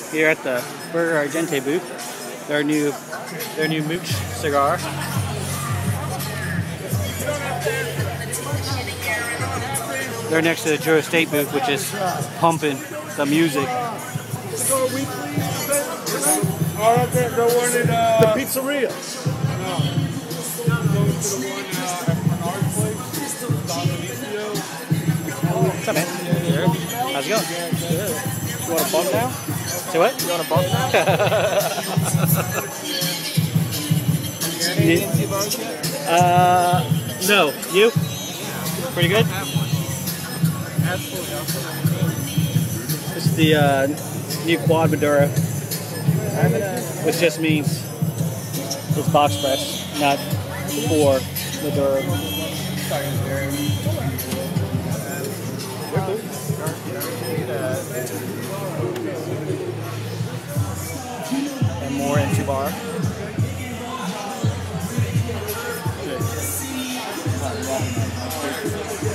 here at the Berger Argenti booth. Their new Mooch cigar. They're next to the Joe Estate booth, which is pumping the music. The pizzeria. What's up, man? How's it going? Good. You want a bump now? Say what? You want a bump now? No. You? Pretty good? This is the new Quad Maduro, which just means it's box press, not for Maduro. And more entry bar. Good.